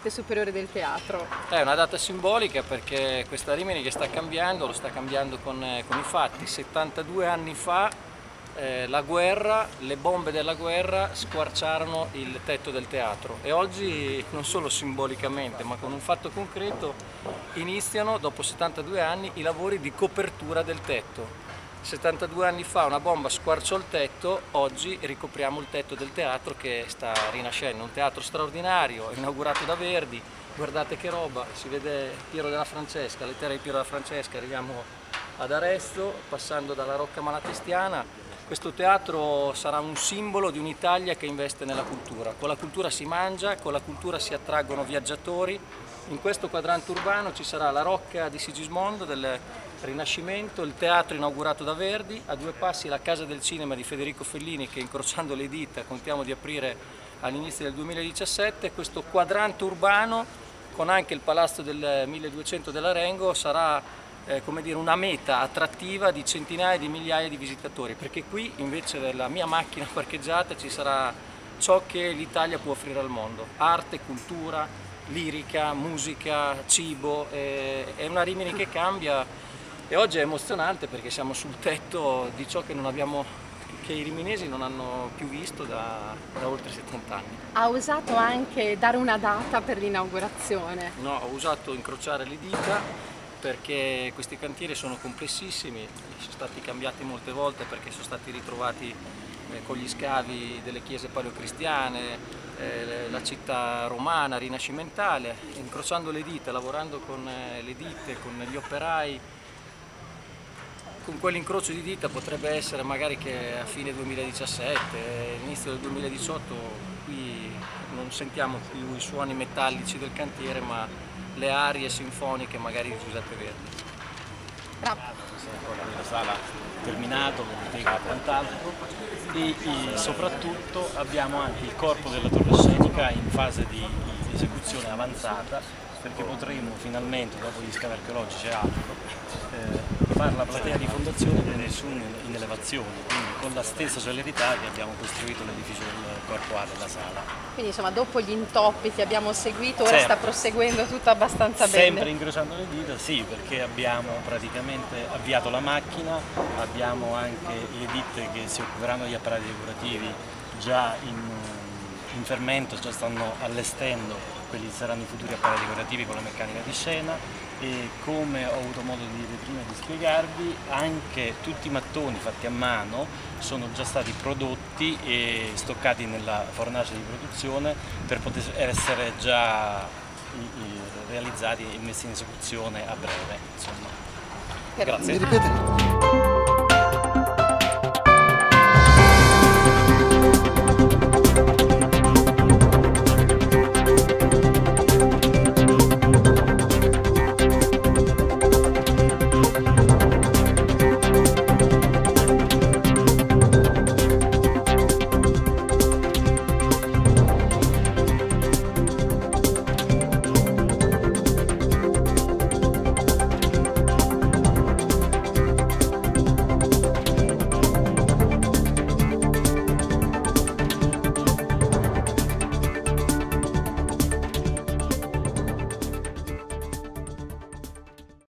parte superiore del teatro. È una data simbolica perché questa Rimini che sta cambiando, lo sta cambiando con i fatti. 72 anni fa la guerra, le bombe della guerra squarciarono il tetto del teatro e oggi non solo simbolicamente ma con un fatto concreto iniziano dopo 72 anni i lavori di copertura del tetto. 72 anni fa una bomba squarciò il tetto, oggi ricopriamo il tetto del teatro che sta rinascendo, un teatro straordinario, inaugurato da Verdi. Guardate che roba, si vede Piero della Francesca, le terre di Piero della Francesca, arriviamo ad Arezzo, passando dalla Rocca Malatestiana. Questo teatro sarà un simbolo di un'Italia che investe nella cultura. Con la cultura si mangia, con la cultura si attraggono viaggiatori. In questo quadrante urbano ci sarà la Rocca di Sigismondo del Rinascimento, il teatro inaugurato da Verdi, a due passi la Casa del Cinema di Federico Fellini che incrociando le dita contiamo di aprire all'inizio del 2017. Questo quadrante urbano con anche il Palazzo del 1200 dell'Arengo sarà come dire, una meta attrattiva di centinaia di migliaia di visitatori, perché qui invece della mia macchina parcheggiata ci sarà ciò che l'Italia può offrire al mondo: arte, cultura, lirica, musica, cibo. È una Rimini che cambia e oggi è emozionante perché siamo sul tetto di ciò che non abbiamo, che i riminesi non hanno più visto da oltre 70 anni. Ha osato anche dare una data per l'inaugurazione? No, ho usato incrociare le dita perché questi cantieri sono complessissimi, sono stati cambiati molte volte perché sono stati ritrovati con gli scavi delle chiese paleocristiane, la città romana rinascimentale. Incrociando le dita, lavorando con le ditte, con gli operai, con quell'incrocio di dita potrebbe essere magari che a fine 2017, inizio del 2018, qui non sentiamo più i suoni metallici del cantiere ma le arie sinfoniche magari di Giuseppe Verdi. Bravo. Nella sala terminato, con bottega e quant'altro, e soprattutto abbiamo anche il corpo della torre scenica in fase di esecuzione avanzata, perché potremo finalmente, dopo gli scavi archeologici e altro, fare la platea di fondazione di nessuno in elevazione, quindi con la stessa celerità che abbiamo costruito l'edificio del corpo A della sala. Quindi insomma dopo gli intoppi che abbiamo seguito ora sta proseguendo tutto abbastanza bene. Sempre incrociando le dita, sì, perché abbiamo praticamente avviato la macchina, abbiamo anche le ditte che si occuperanno degli apparati decorativi già in fermento, già stanno allestendo quelli saranno i futuri apparati decorativi con la meccanica di scena. E come ho avuto modo di dire prima di spiegarvi, anche tutti i mattoni fatti a mano sono già stati prodotti e stoccati nella fornace di produzione per poter essere già realizzati e messi in esecuzione a breve. Insomma. Grazie. Mi ripete?